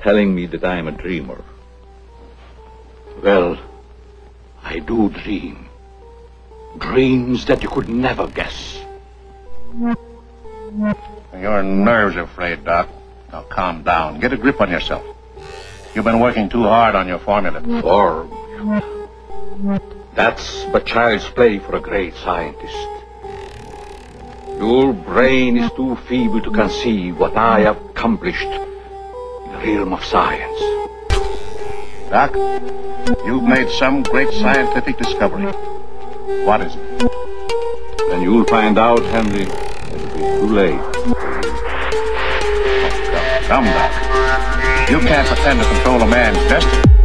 telling me that I am a dreamer. Well, I do dream. Dreams that you could never guess. Your nerves are frayed, Doc. Now calm down. Get a grip on yourself. You've been working too hard on your formula. Formula. That's but child's play for a great scientist. Your brain is too feeble to conceive what I have accomplished in the realm of science. Doc, you've made some great scientific discovery. What is it? Then you'll find out, Henry. It'll be too late. Come, Doc. You can't pretend to control a man's destiny.